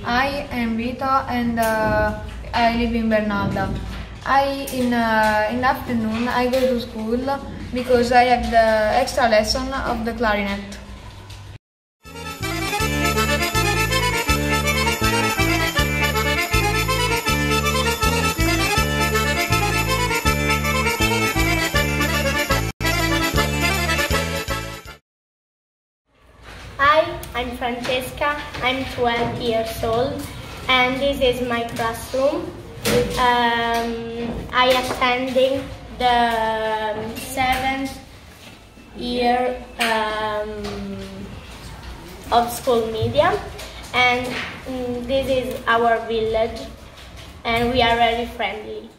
I am Vito and I live in Bernalda. In the afternoon I go to school because I have the extra lesson of the clarinet. Hi, I'm Francesca, I'm 12 years old and this is my classroom. I attending the 7th year of school media, and this is our village and we are very friendly.